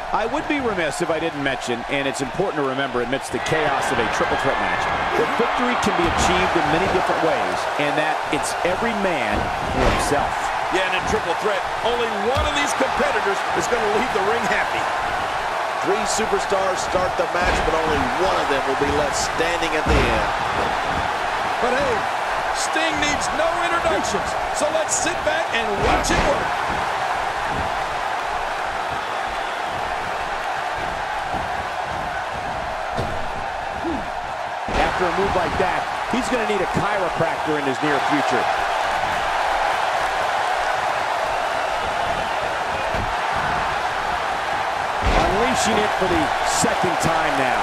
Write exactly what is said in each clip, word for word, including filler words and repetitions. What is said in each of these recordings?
I would be remiss if I didn't mention, and it's important to remember amidst the chaos of a triple threat match, that victory can be achieved in many different ways, and that it's every man for himself. Yeah, and in triple threat, only one of these competitors is going to leave the ring happy. Three superstars start the match, but only one of them will be left standing at the end. But hey, Sting needs no introductions, so let's sit back and watch it work. After a move like that, he's going to need a chiropractor in his near future. Unleashing it for the second time now.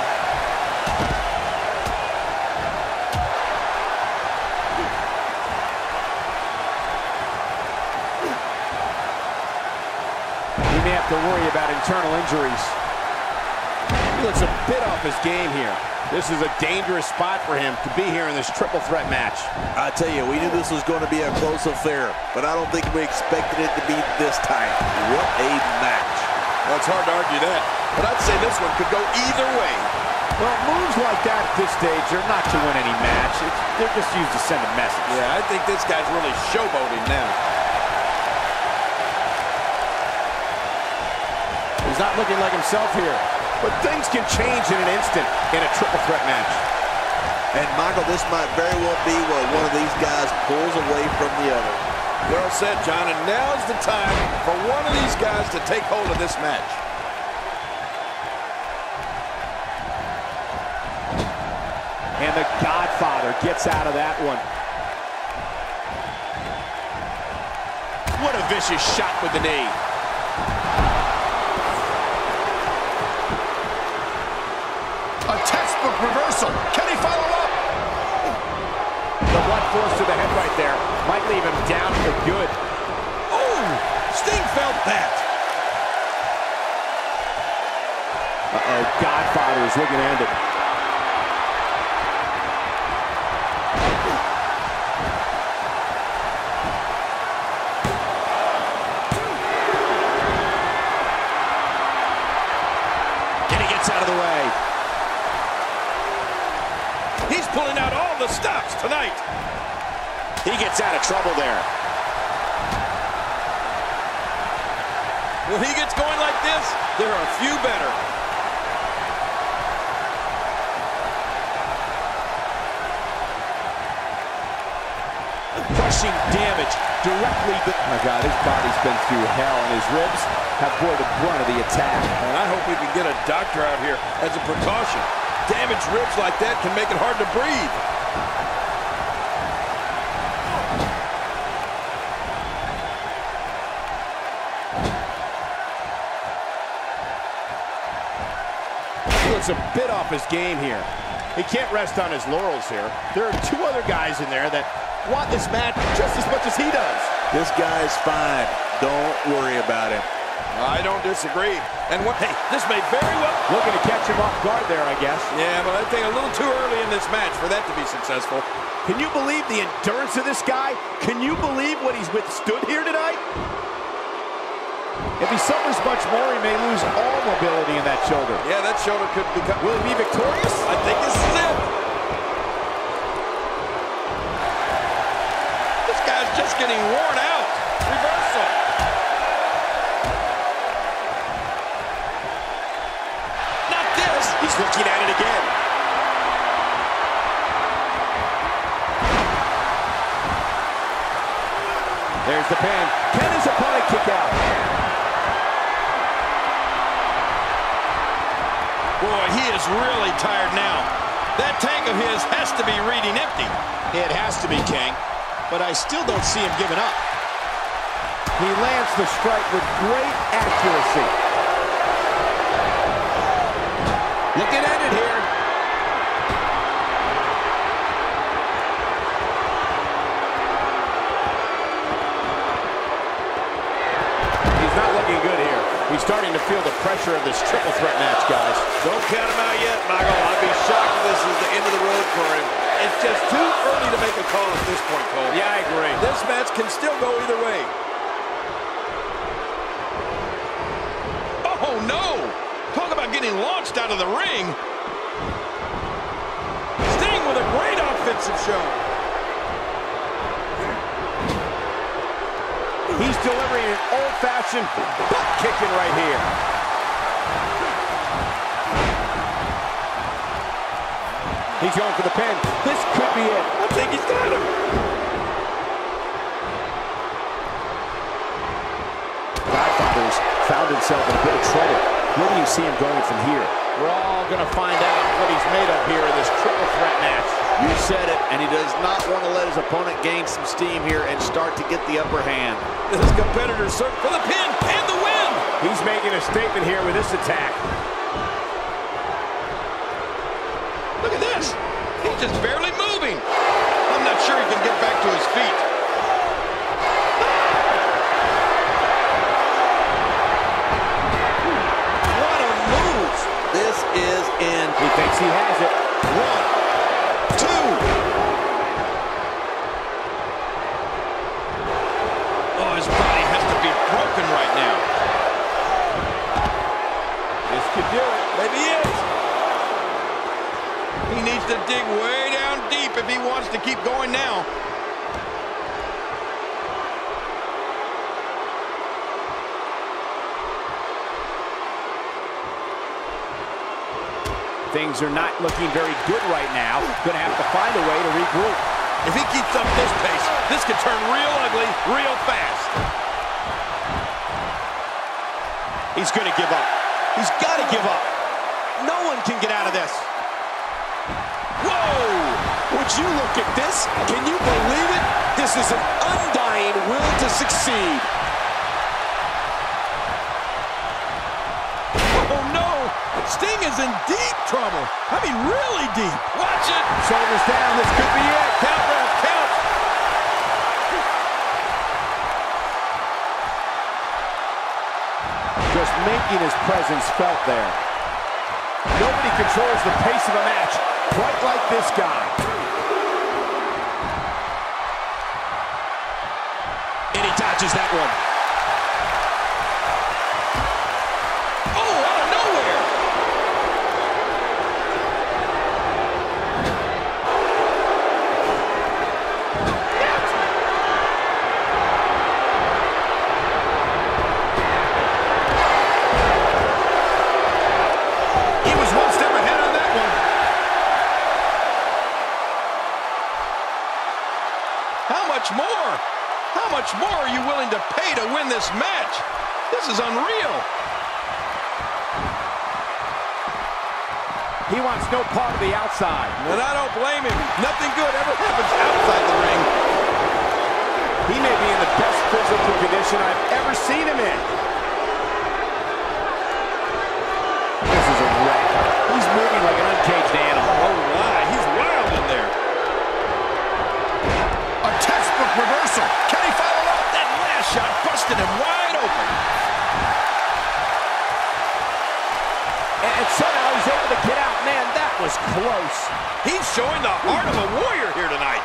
He may have to worry about internal injuries. He looks a bit off his game here. This is a dangerous spot for him to be here in this triple threat match. I tell you, we knew this was going to be a close affair, but I don't think we expected it to be this tight. What a match. Well, it's hard to argue that, but I'd say this one could go either way. Well, moves like that at this stage are not to win any match. It's, they're just used to send a message. Yeah, I think this guy's really showboating now. He's not looking like himself here. But things can change in an instant in a triple threat match. And Michael, this might very well be where one of these guys pulls away from the other. Well said, John, and now's the time for one of these guys to take hold of this match. And the Godfather gets out of that one. What a vicious shot with the knee. A textbook reversal. Can he follow up? The blunt force to the head right there might leave him down for good. Oh, Sting felt that. Uh-oh, Godfather is looking to end it. And he gets out of the way. He's pulling out all the stops tonight. He gets out of trouble there. When he gets going like this, there are a few better. Crushing damage directly. Oh my God, his body's been through hell, and his ribs have bore the brunt of the attack. And I hope we can get a doctor out here as a precaution. Damaged ribs like that can make it hard to breathe. He looks a bit off his game here. He can't rest on his laurels here. There are two other guys in there that want this match just as much as he does. This guy's fine. Don't worry about him. I don't disagree. And what, hey, this may very well... Looking to catch him off guard there, I guess. Yeah, but I think a little too early in this match for that to be successful. Can you believe the endurance of this guy? Can you believe what he's withstood here tonight? If he suffers much more, he may lose all mobility in that shoulder. Yeah, that shoulder could become... Will he be victorious? I think this is it. This guy's just getting worn out. Reversal. Not this. He's looking at it again. There's the pin. Can his opponent kick out? Boy, he is really tired now. That tank of his has to be reading empty. It has to be, King. But I still don't see him giving up. He lands the strike with great accuracy. Looking at it here. He's not looking good here. He's starting to feel the pressure of this triple threat match, guys. Don't count him out yet, Michael. I'd be shocked if this is the end of the road for him. It's just too early to make a call at this point, Cole. Yeah, I agree. This match can still go either way. Oh, no! getting launched out of the ring. Sting with a great offensive show. He's delivering an old-fashioned butt kicking right here. He's going for the pin. This could be it. I think he's got him. Godfather's found himself in a bit of trouble. Where do you see him going from here? We're all going to find out what he's made of here in this triple threat match. You said it, and he does not want to let his opponent gain some steam here and start to get the upper hand. This competitor search for the pin and the win. He's making a statement here with this attack. Look at this. He's just barely moving. I'm not sure he can get back to his feet. What a move. This is in. He thinks he has it. One, two. Oh, his body has to be broken right now. This could do it. Maybe he is. He needs to dig way down deep if he wants to keep going now. Things are not looking very good right now. Going to have to find a way to regroup. If he keeps up this pace, this could turn real ugly real fast. He's going to give up. He's got to give up. No one can get out of this. Whoa! Would you look at this? Can you believe it? This is an undying will to succeed. Oh no! Sting is in deep trouble. I mean, really deep. Watch it. Shoulders down. This could be it. Count, ref, count. Just making his presence felt there. Nobody controls the pace of a match quite like this guy. And he dodges that one. Oh, out of nowhere. He was one step ahead on that one. How much more? How much more are you willing to pay to win this match? This is unreal. He wants no part of the outside. And I don't blame him. Nothing good ever happens outside the ring. He may be in the best physical condition I've ever seen him in. This is a wreck. He's moving like an uncaged animal. Oh my, he's wild in there. A textbook reversal. Can he follow up? That last shot busted him wide open. And, and somehow he's able to get out. Man, that was close. He's showing the heart of a warrior here tonight.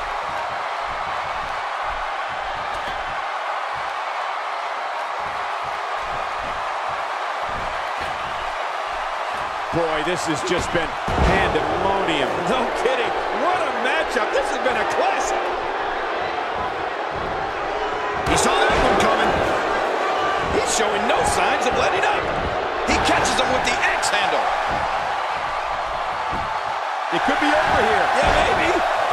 Boy, this has just been pandemonium. No kidding. What a matchup. This has been a classic. He saw that one coming. He's showing no signs of letting up. He catches him with the axe handle. It could be over here. Yeah, maybe.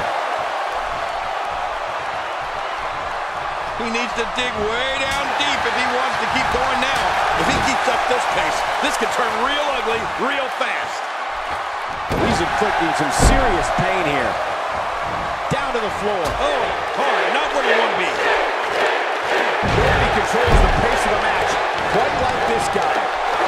He needs to dig way down deep if he wants to keep going now. If he keeps up this pace, this could turn real ugly real fast. He's inflicting some serious pain here. Down to the floor. Oh, hard. Not where you want to be. Nobody controls the pace of the match quite like this guy.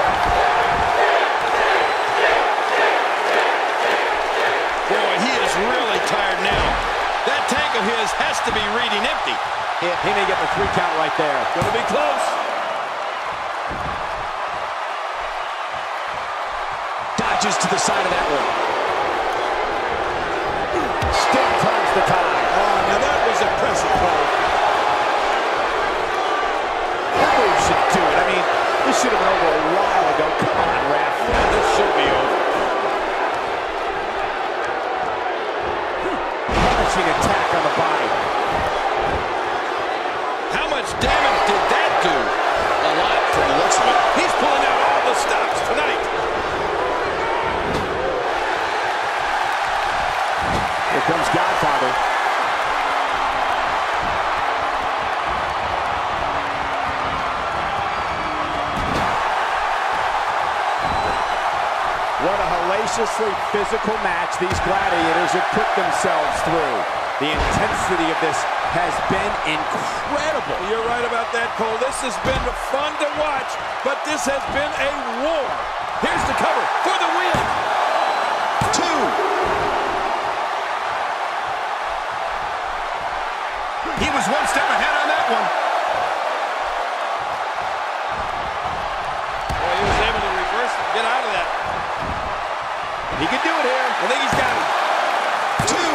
Boy, he is really tired now. That tank of his has to be reading empty. He, he may get the three count right there. Gonna be close. Dodges to the side of that one. Still turns the tide. Oh, now that was impressive, Cole. That move should do it. I mean, this should have been over a while ago. Come on, ref. ferociously physical match these gladiators have put themselves through. The intensity of this has been incredible. You're right about that, Cole. This has been fun to watch, but this has been a war. Here's the cover for the win. Two. He was one step ahead on that one. Well, he was able to reverse it, get out of that. He can do it here. I think he's got it. Two.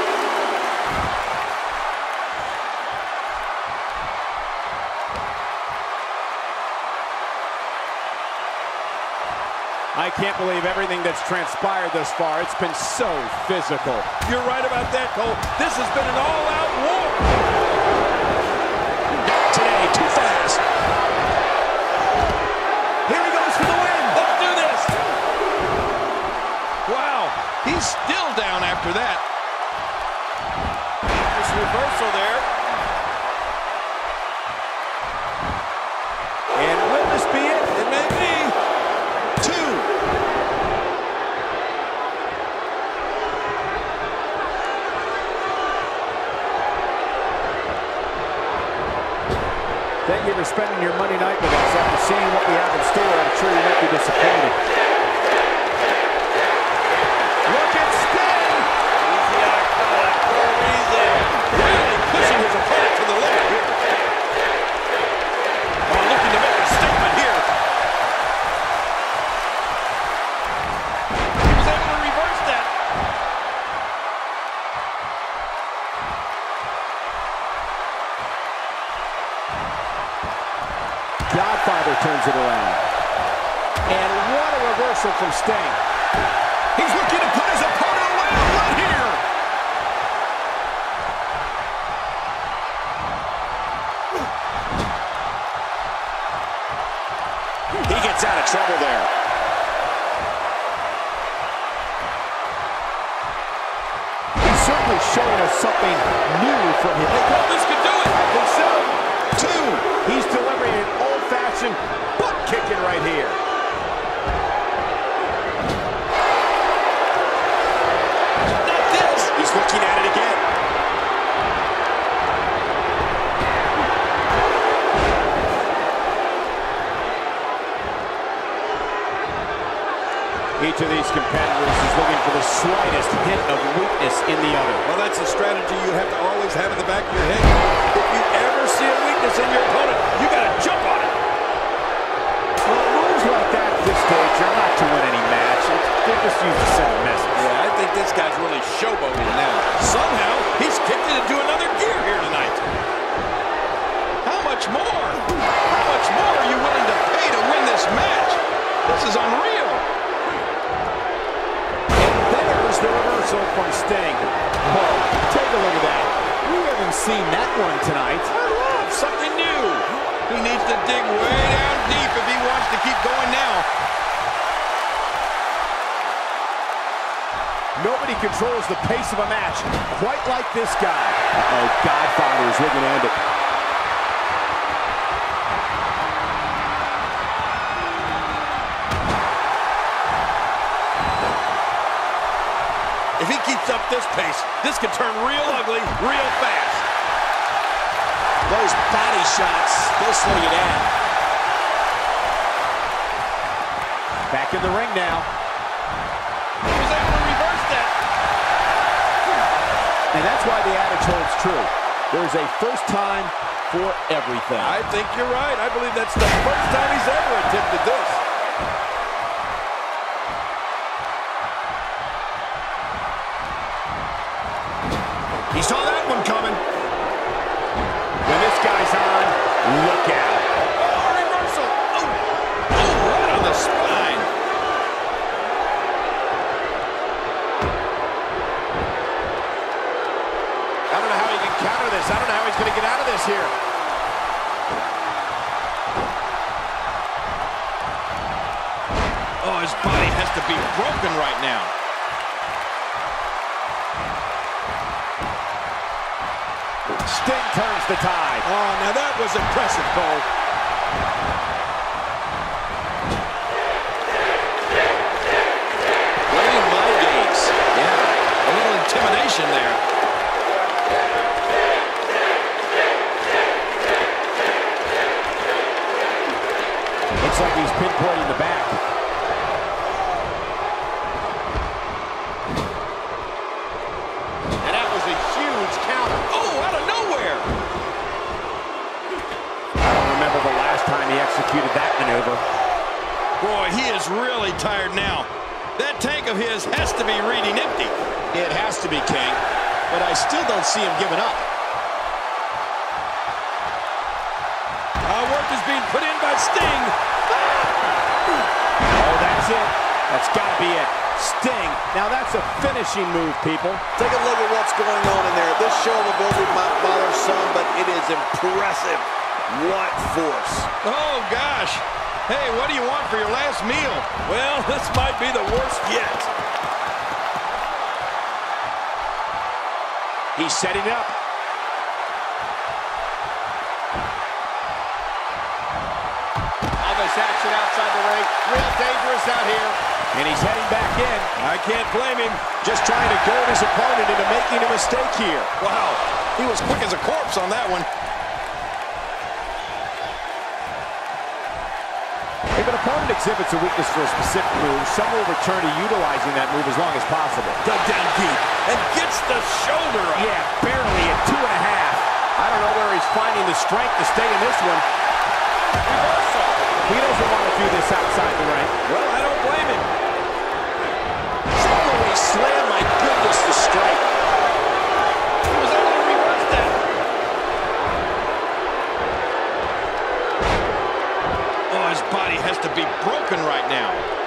I can't believe everything that's transpired thus far. It's been so physical. You're right about that, Cole. This has been an all-out war. Today, too fast. Here he goes for the win. Let's do this. Wow, he's still down after that. This reversal there. And will this be it? It may be. Two. Thank you for spending your Monday night with us. After seeing what we have in store, I'm sure you might be disappointed. Look at Sting! Easy icon for a reason. Really pushing his opponent to the limit here. Oh, looking to make a statement here. He was able to reverse that. Godfather turns it around. And what a reversal from Sting. He's looking to put his opponent away right here. He gets out of trouble there. He's certainly showing us something new from him. Hey, Cole, this could do it. I think so. Two. He's delivering an old-fashioned butt kicking right here. Not this. He's looking at it again. Each of these competitors is looking for the slightest hint of weakness in the other. Well, that's a strategy you have to always have in the back of your head. If you ever see a weakness in your opponent, you got to jump on it. Well, moves like that at this stage are not to win any match. They're just used to send a message. Yeah, I think this guy's really showboating now. Somehow, he's kicked it into another gear here tonight. How much more? How much more are you willing to pay to win this match? This is unreal. There's the reversal from Sting. Oh, take a look at that. We haven't seen that one tonight. I love something new. He needs to dig way down deep if he wants to keep going now. Nobody controls the pace of a match quite like this guy. Uh-oh, Godfather is looking to end it. If he keeps up this pace, this could turn real ugly real fast. Those body shots, they'll slow you down. Back in the ring now. He was able to reverse that. And that's why the adage holds true. There's a first time for everything. I think you're right. I believe that's the first time he's ever attempted this. He saw that one coming. When this guy's on, look out. Oh, reversal. Oh, oh, right on the spine. I don't know how he can counter this. I don't know how he's going to get out of this here. Oh, his body has to be broken right now. Sting turns the tide. Oh, now that was impressive, Cole. Waiting submission there. Looks like he's pinpointing the back. And that was a huge counter. Oh, out of nowhere. I don't remember the last time he executed that maneuver. Boy, he is really tired now. That tank of his has to be reading empty. It has to be, King. But I still don't see him giving up. Uh, work is being put in by Sting. Oh, that's it. That's got to be it. Sting. Now that's a finishing move, people. Take a look at what's going on in there. This show of ability might bother some, but it is impressive. What force. Oh, gosh. Hey, what do you want for your last meal? Well, this might be the worst yet. He's setting up. All this action outside the ring. Real dangerous out here. And he's heading back in. I can't blame him. Just trying to goad his opponent into making a mistake here. Wow, he was quick as a corpse on that one. If an opponent exhibits a weakness for a specific move, some will return to utilizing that move as long as possible. Dug down deep and gets the shoulder up. Yeah, barely at two and a half. I don't know where he's finding the strength to stay in this one. Reversal. He doesn't want to do this outside the ring. Well, I don't blame him. Holy slam, my goodness, the strike. He was able to reverse that. Oh, his body has to be broken right now.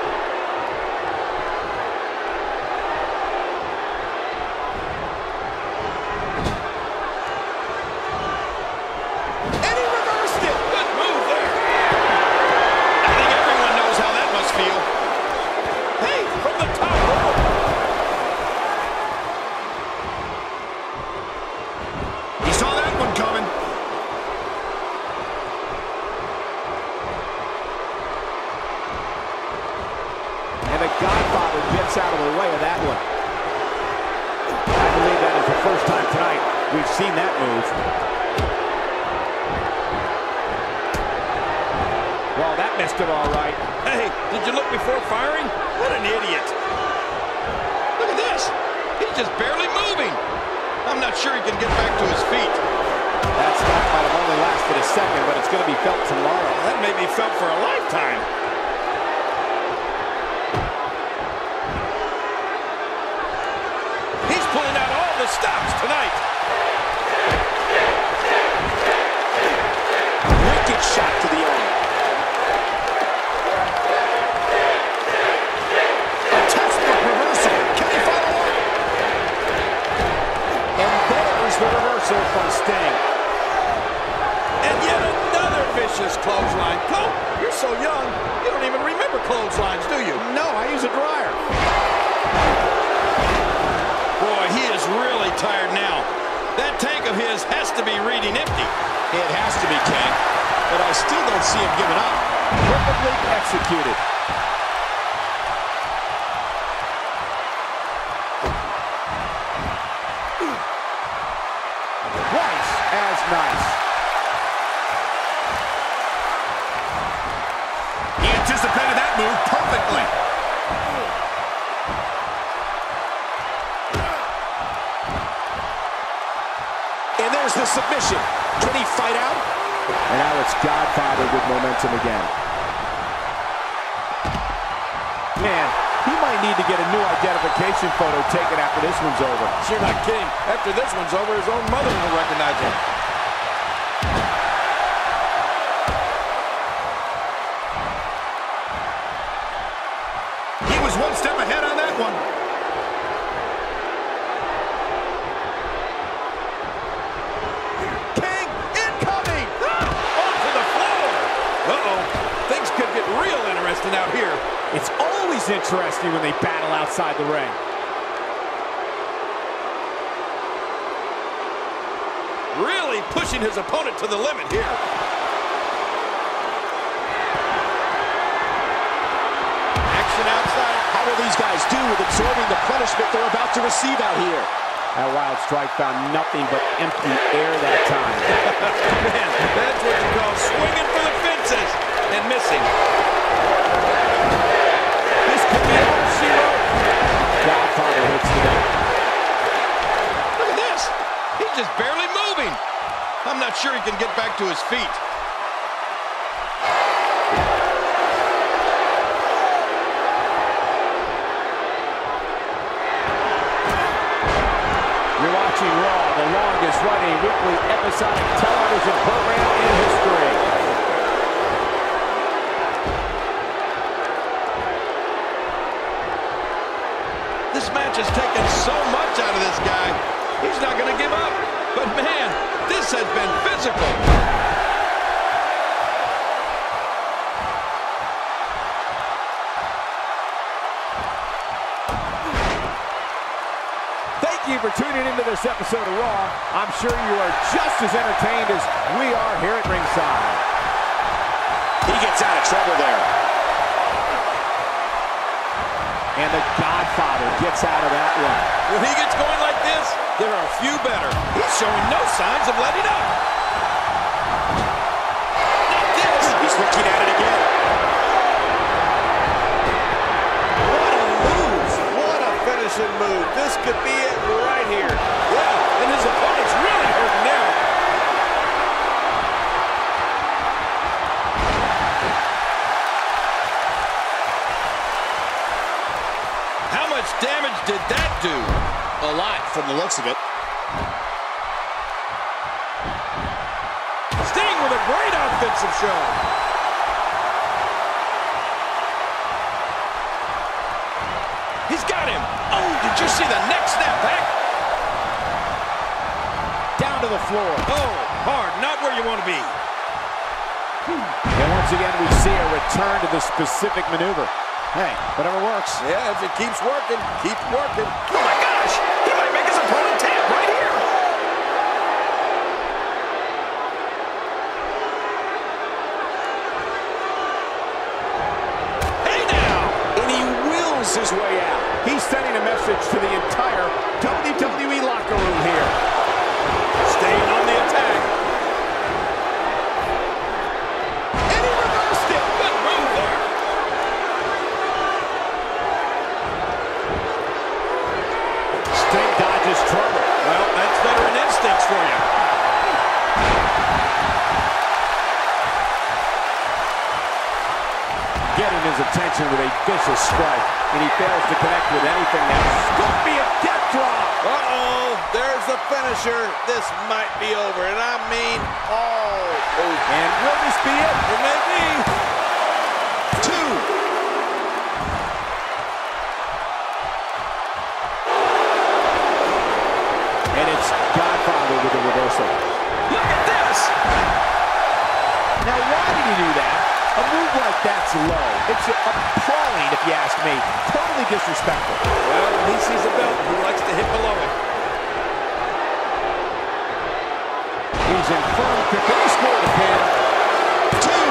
And he reversed it. Good move there. I think everyone knows how that must feel. Hey, from the top rope. He saw that one coming. And the Godfather gets out of the way of that one. I believe that is the first time tonight we've seen that move. Well, that missed him all right. Hey, did you look before firing? What an idiot. Look at this. He's just barely moving. I'm not sure he can get back to his feet. That spot might have only lasted a second, but it's going to be felt tomorrow. That may be felt for a lifetime. He's pulling out all the stops tonight. Wicked shot to the arm. A textbook reversal. Can he follow up? And there's the reversal from Sting. And yet another vicious clothesline. Cole, you're so young, you don't even remember clotheslines, do you? No, I use a dryer. Boy, he is really tired now. That tank of his has to be reading empty. It has to be, King. But I still don't see him giving up. Perfectly executed. Twice as nice. He anticipated that move perfectly. And there's the submission. Can he fight out? And now it's Godfather with momentum again. Man, he might need to get a new identification photo taken after this one's over. You're not kidding. After this one's over, his own mother will recognize him. He was one step ahead on that one. King incoming! Ah, onto the floor! Uh-oh. Things could get real interesting out here. It's always interesting when they battle outside the ring. Really pushing his opponent to the limit here. Action outside. How will these guys do with absorbing the punishment they're about to receive out here? That wild strike found nothing but empty air that time. Man, that's what you call swinging for the fences and missing. This could be all she wrote. Godfather hits the deck. Look at this. He's just barely moving. I'm not sure he can get back to his feet. You're watching Raw, the longest running weekly episodic television program in history. This match has taken so much out of this guy. He's not going to give up. But man, this has been physical. Thank you for tuning into this episode of Raw. I'm sure you are just as entertained as we are here at ringside. He gets out of trouble there. And the Godfather gets out of that one. When he gets going like this, there are a few better. He's showing no signs of letting up. Not this. He's looking at it again. What a move. What a finishing move. This could be it right here. Yeah, and his opponent's really hurting now. How much damage did that do? A lot from the looks of it. Sting with a great offensive show. He's got him. Oh, did you see the neck snap back? Down to the floor. Oh, hard, not where you want to be. And once again, we see a return to the specific maneuver. Hey, whatever works. Yeah, if it keeps working, keep working. Oh my gosh, he might make his opponent tap right here. Hey now! And he wills his way out. He's sending a message to the entire W W E locker room here. Staying on the attack. And he reversed it. Good move there. Sting dodges trouble. Well, that's veteran instincts for you. Getting his attention with a vicious strike, and he fails to connect with anything else. Scorpion death drop. Uh-oh. There's the finisher. This might be over. And I mean all over. And will this be it? It may be. Two. And it's Godfather with the reversal. Look at this. Now, why did he do that? A move like that's low. It's appalling, if you ask me. Totally disrespectful. Well, when he sees a belt, he likes to hit below it. He's in firm control. He scored the pin. Two.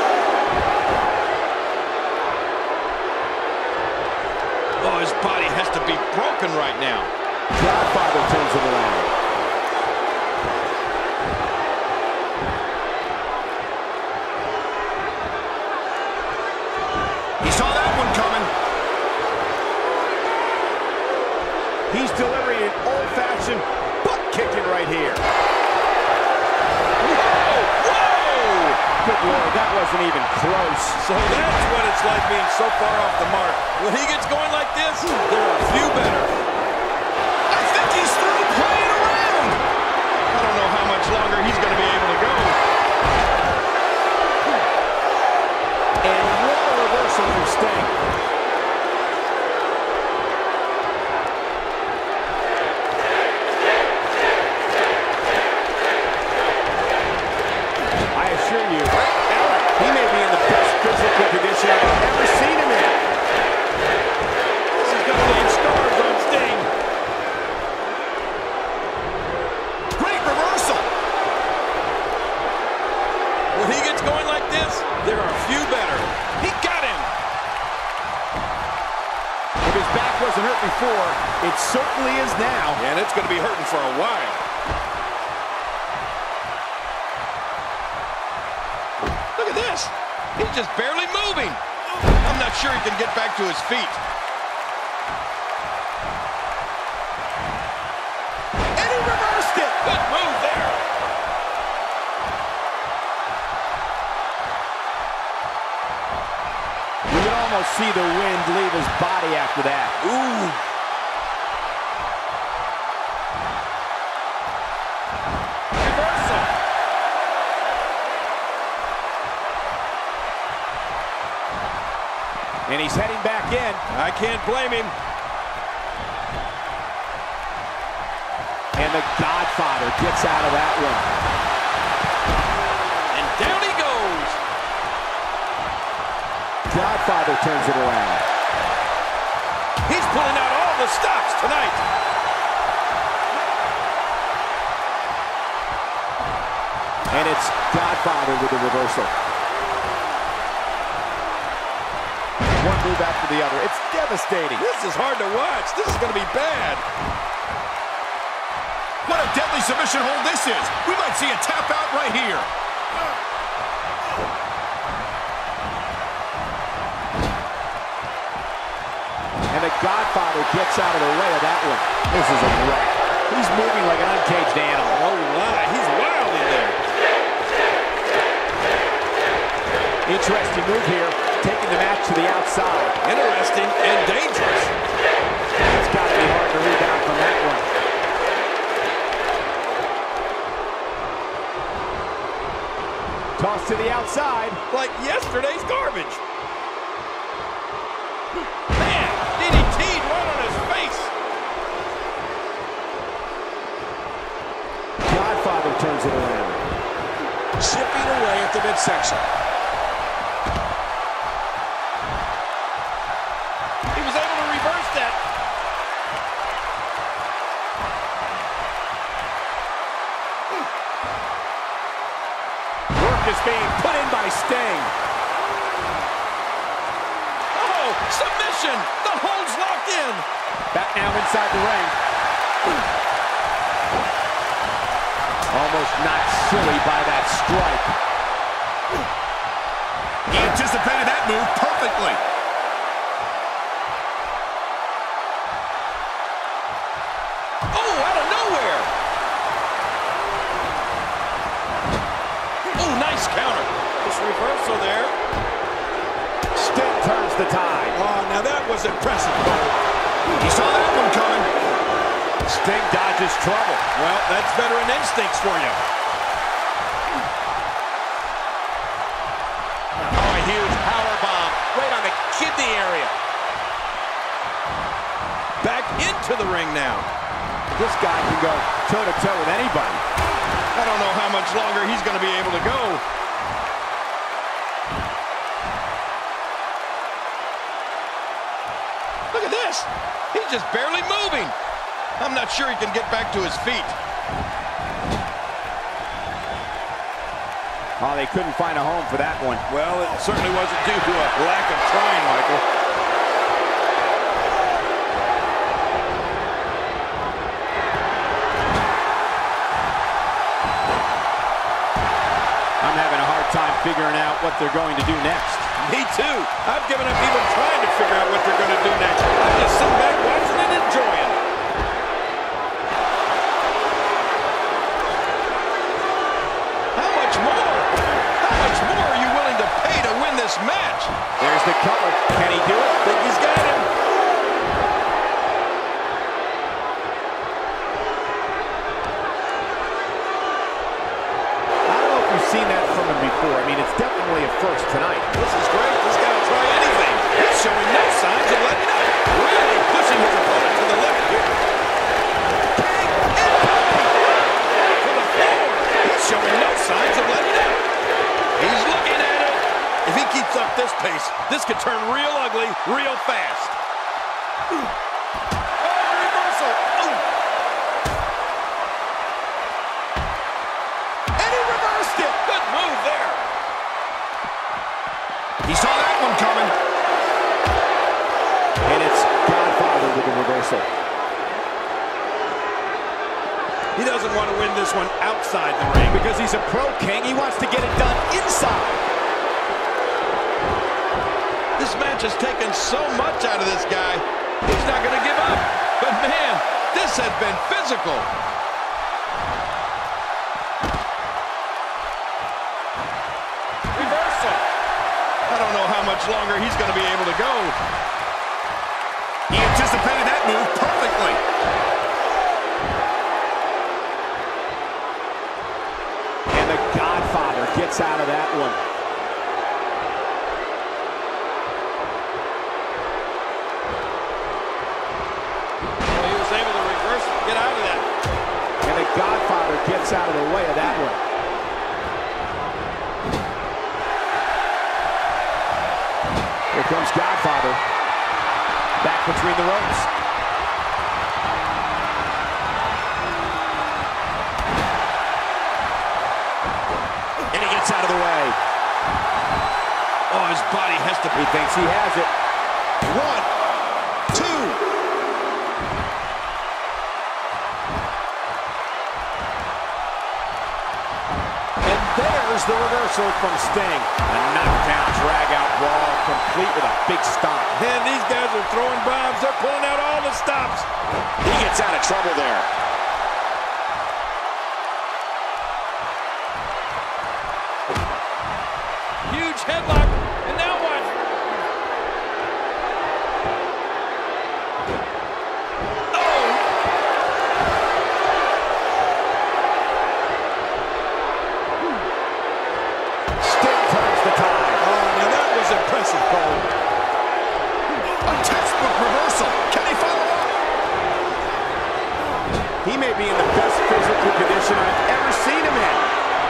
Oh, his body has to be broken right now. Godfather turns it around. He saw that one coming. He's delivering an old-fashioned butt kicking right here. Whoa! Whoa! Good Lord, that wasn't even close. So that's what it's like being so far off the mark. When he gets going like this, there are a few better. I think he's through playing around. I don't know how much longer he's going to be able to go. And what a reversal from Sting. I assure you, he may be in the best physical condition I've ever seen him in. This is going to leave scars on Sting. Great reversal. When he gets going like this, there are a few better. He got him. With his back wasn't hurt before. It certainly is now. And it's going to be hurting for a while. Look at this. He's just barely moving. I'm not sure he can get back to his feet. And he reversed it. Good move there. You can almost see the wind leave his body after that. Ooh. Reversal. And he's heading back in. I can't blame him. And the Godfather gets out of that one. And down he goes. Godfather turns it around. He's pulling out all the stops tonight. And it's Godfather with the reversal. One move after the other. It's devastating. This is hard to watch. This is going to be bad. What a deadly submission hold this is. We might see a tap out right here. And the Godfather gets out of the way of that one. This is a wreck. He's moving like an uncaged animal. Oh, my. He's wild in there. Interesting move here, taking the match to the outside. Interesting and dangerous. It's got to be hard to rebound from that one. Toss to the outside. Like yesterday's garbage. Man, D D T'd right on his face. Godfather turns it around. Chipping away at the midsection. He was able to reverse that. Work is being put in by Sting. Oh, submission. The hold's locked in. Back now inside the ring. Almost knocked silly by that strike. He anticipated that move perfectly. Oh, out of nowhere. Oh, nice counter. This reversal there. Sting turns the tide. Oh, now that was impressive. He saw that one coming. Sting dodges trouble. Well, that's veteran instincts for you. Oh, a huge power bomb right on the kidney area. Back into the ring now. This guy can go toe-to-toe with anybody. I don't know how much longer he's going to be able to go. Look at this. He's just barely moving. I'm not sure he can get back to his feet. Oh, they couldn't find a home for that one. Well, it certainly wasn't due to a lack of trying, Michael. I'm having a hard time figuring out what they're going to do next. Me too. I've given up even trying to figure out what they're going to do next. I'm just sitting back watching and enjoying. How much more? How much more are you willing to pay to win this match? There's the cover. Can he do it? I think he's got him. I don't know if you've seen that from him before. I mean, it's definitely a first tonight. This is great. This guy will try anything. He's showing no signs of letting up. Really pushing his opponent to the limit here. Big impact to the floor. He's showing no signs of letting up. He's looking at it. If he keeps up this pace, this could turn real ugly real fast. Oh, reversal. Oh. And he reversed it. Good move there. He saw that one coming. And it's Godfather reversal. He doesn't want to win this one outside the ring. Because he's a pro king, he wants to get it done inside. This match has taken so much out of this guy. He's not going to give up. But man, this has been physical. Reversal. I don't know how much longer he's going to be able to go. He anticipated that move perfectly. And the Godfather gets out of that one. Well, he was able to reverse it, get out of that. And the Godfather gets out of the way of that one. Here comes Godfather. Back between the ropes. And he gets out of the way. Oh, his body has to... He thinks he has it. One, two. And there's the reversal from Sting. A knockdown, drag-out brawl, complete with a big stomp. Man, these guys are throwing bombs. They're pulling out all the stops. He gets out of trouble there. Huge headlock. And now what? Sting turns the tide. Oh, now that was impressive, Cole. A textbook reversal. Can he follow up? He may be in the best physical condition I've ever seen him in.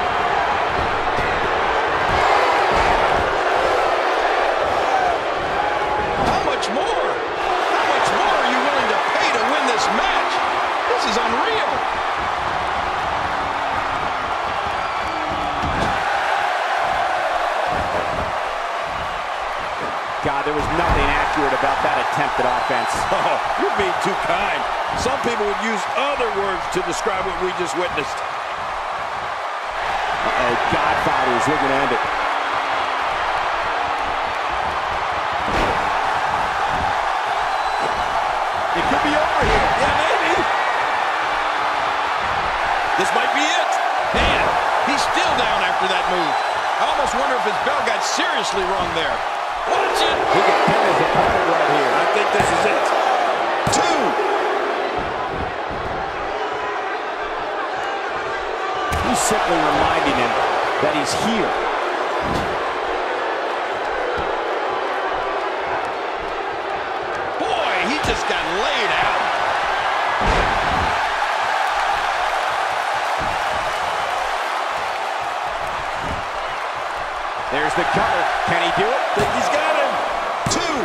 How much more? How much more are you willing to pay to win this match? This is unreal. God, there was nothing accurate about that attempted offense. Oh, you're being too kind. Some people would use other words to describe what we just witnessed. Uh-oh, Godfather is looking to end it. It could be over here. Yeah, maybe. This might be it. Man, he's still down after that move. I almost wonder if his bell got seriously wrong there. Watch it. He can pin his opponent right here. I think this is it. Two. He's simply reminding him that he's here. Boy, he just got laid out. There's the cover. Can he do it? Think he's got him. Two.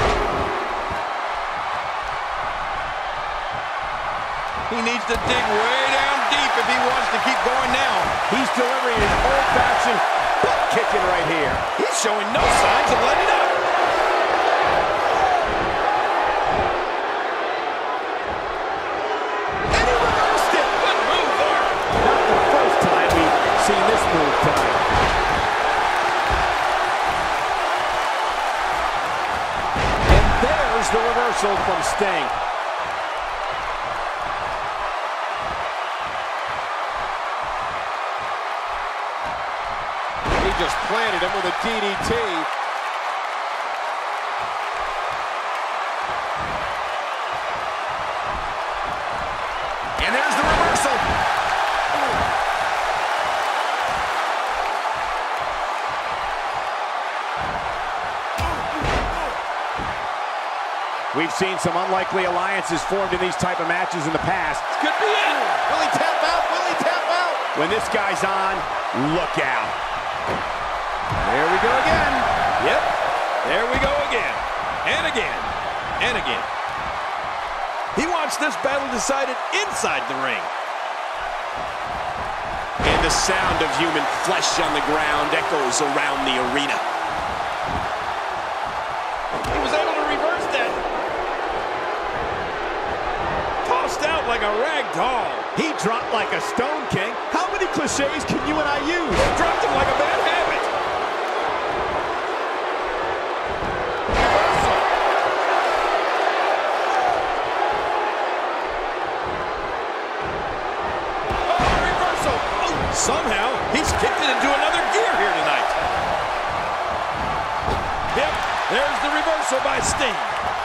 He needs to dig way down deep if he wants to keep going now. He's delivering his old-fashioned butt kicking right here. He's showing no signs of letting up. And he reversed it. Good move there. Not the first time we've seen this move tonight. And there's the reversal from Sting. He just planted him with a D D T. And there's the reversal. We've seen some unlikely alliances formed in these type of matches in the past. Could be it. Will he tap out? Will he tap out? When this guy's on, look out. There we go again. Yep. There we go again. And again. And again. He wants this battle decided inside the ring. And the sound of human flesh on the ground echoes around the arena. He was able to reverse that. like a rag doll. He dropped like a stone, King. How many cliches can you and I use? He dropped him like a bad habit. Reversal. Oh, reversal. Oh, somehow, he's kicked it into another gear here tonight. Yep, there's the reversal by Sting.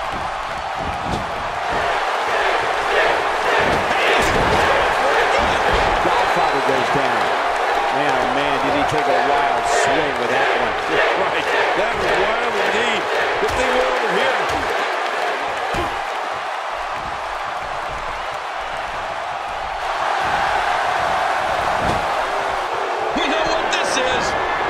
Goes down. Man, oh man, did he take a wild swing with that one. Right, that was wild indeed. Good thing we're over here. We know what this is.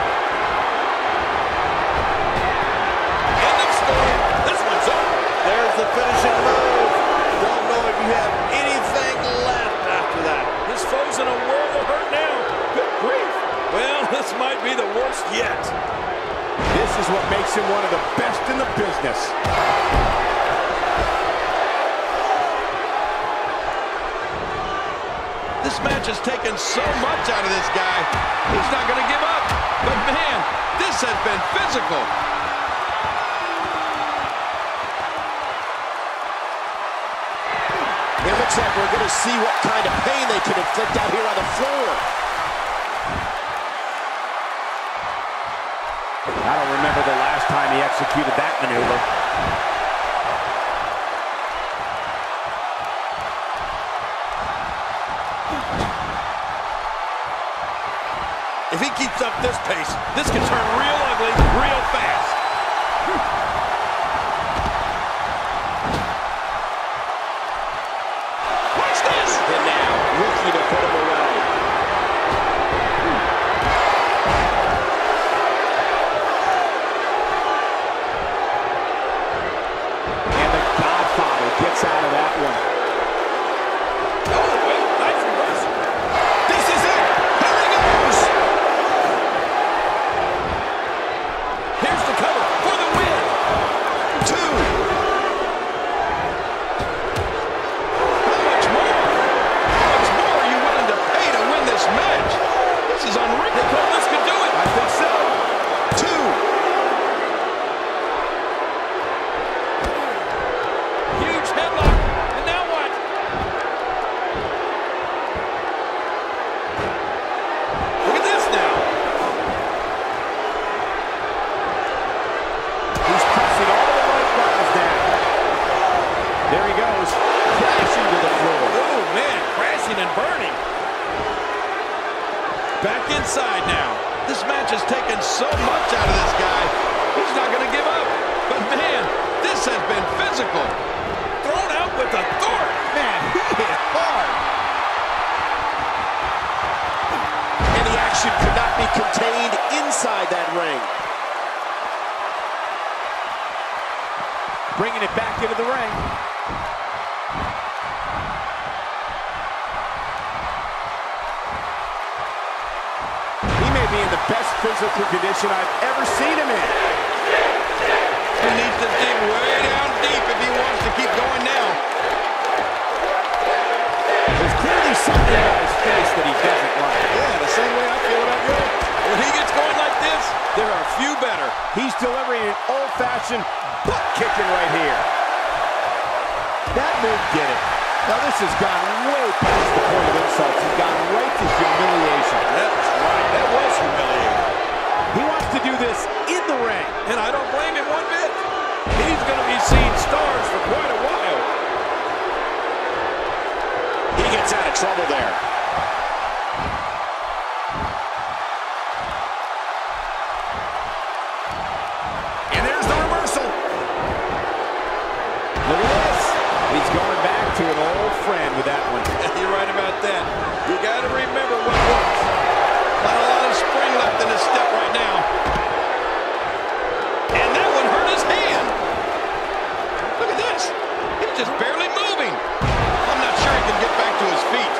End of story. This one's over. There's the finishing move. Don't know if you have anything left after that. This foe's in a world of hurt now. Good grief. Well, this might be the worst yet. This is what makes him one of the best in the business. This match has taken so much out of this guy. He's not going to give up. But man, this has been physical. It looks like we're going to see what kind of pain they can inflict out here on the floor. I don't remember the last time he executed that maneuver. If he keeps up this pace, this can turn real ugly real fast. Watch this! And now, looking to put him away. And the Godfather gets out of that one. Oh, well, nice reversal. This is it! Here he goes! Here's the cover for the win! Two! How much more? How much more are you willing to pay to win this match? This is unreal. This could do it. I think so. Two! Huge headlock. And now what? Look at this now. He's pressing all the right buttons down. There he goes, crashing to the floor. Oh, man, crashing and burning. Back inside now. This match has taken so much out of this guy. He's not going to give up. But, man, this has been physical. Thrown out with authority. Man, he hit hard. And the action could not be contained inside that ring. Bringing it back into the ring. He may be in the best physical condition I've ever seen him in. He needs to dig way down deep if he wants to keep going now. There's clearly something about his face that he doesn't like. Yeah, the same way I feel about you. When he gets going like this, there are few better. He's delivering an old-fashioned butt kicking right here. That move did it. Now this has gone way past the point of insults. It's gone right to humiliation. That's right. That was humiliating. He wants to do this in the ring. And I don't blame him one bit. He's going to be seeing stars for quite a while. He gets out of trouble there. And there's the reversal. Look at this. He's going back to an old friend with that one. You're right about that. You got to remember what works. Not a lot of spring left in his step right now. And that one hurt his hand. Look at this. He's just barely moving. I'm not sure he can get back to his feet.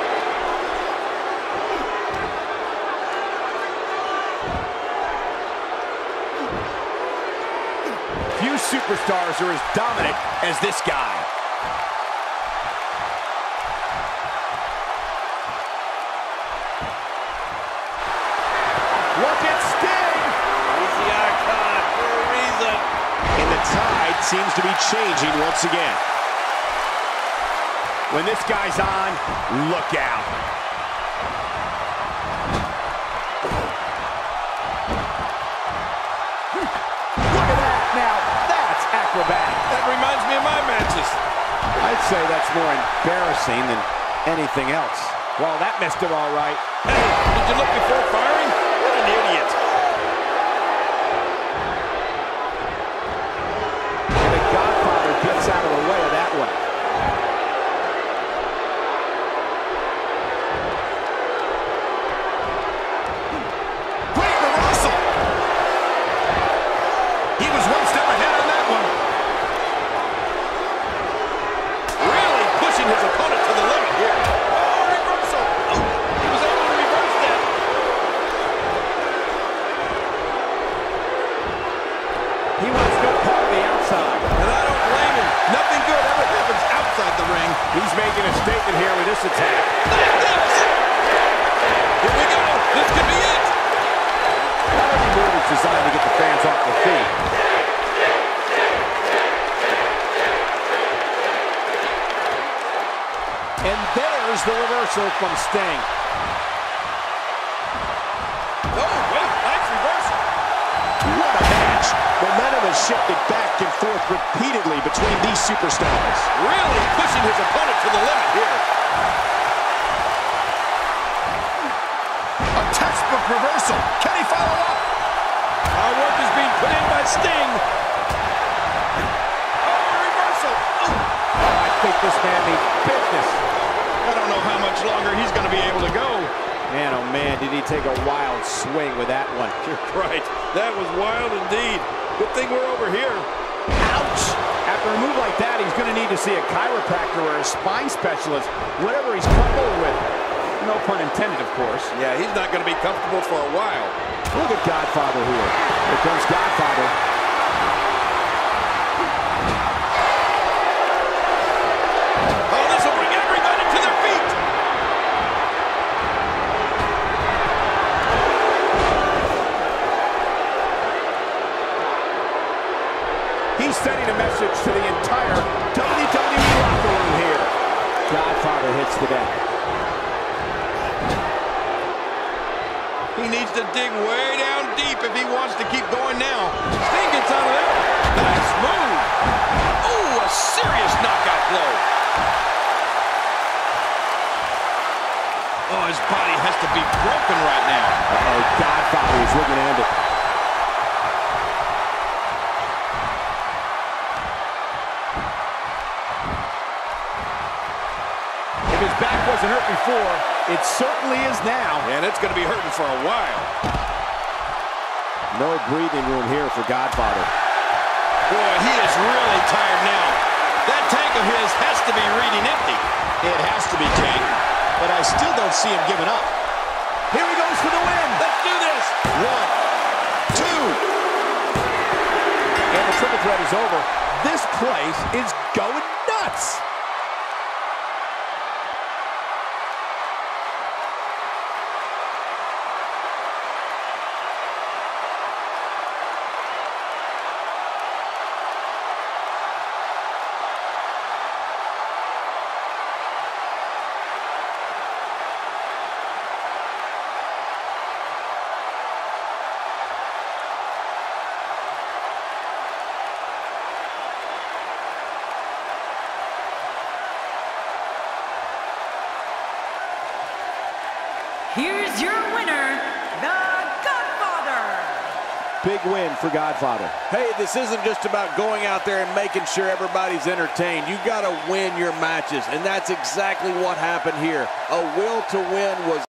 Few superstars are as dominant as this guy. Look at Sting. He's the icon for a reason. And the tide seems to be changing once again. When this guy's on, look out. Look at that. Now, that's acrobatic. That reminds me of my matches. I'd say that's more embarrassing than anything else. Well, that missed him all right. Hey, did you look before firing? What an idiot. And the Godfather gets out of the way of that one. Great reversal. He was one step ahead on that one. Really pushing his opponent to the limit here. Oh, reversal. Oh, he was able to reverse that. He wants no part of the outside. And I don't blame him. Nothing good ever happens outside the ring. He's making a statement here with this attack. Look at this. Here we go. This could be it. Not every move is designed to get the fans off their feet. And there's the reversal from Sting. Oh, wait. Nice reversal. What a match. Momentum has shifted back and forth repeatedly between these superstars. Really pushing his opponent to the limit here. A textbook reversal. Can he follow up? Our work is being put in by Sting. Oh, reversal. Oh. Oh, I think this man needs business. I don't know how much longer he's going to be able to go. Man, oh man, did he take a wild swing with that one. You're right. That was wild indeed. Good thing we're over here. Ouch! After a move like that, he's going to need to see a chiropractor or a spine specialist, whatever he's comfortable with. No pun intended, of course. Yeah, he's not going to be comfortable for a while. Look at Godfather here. Here comes Godfather. Oh, this will bring everybody to their feet. He's sending a message to the entire W W E locker room here. Godfather hits the deck. He needs to dig way down deep if he wants to keep going now. Sting gets out of there. Nice move. Oh, a serious knockout blow. Oh, his body has to be broken right now. Uh-oh, Godfather is looking to end it. If his back wasn't hurt before, it certainly is now. And it's going to be hurting for a while. No breathing room here for Godfather. Boy, he is really tired now. That tank of his has to be reading empty. It has to be, King. But I still don't see him giving up. Here he goes for the win. Let's do this. One, two. And the triple threat is over. This place is going nuts. Here's your winner, the Godfather. Big win for Godfather. Hey, this isn't just about going out there and making sure everybody's entertained. You got to win your matches, and that's exactly what happened here. A will to win was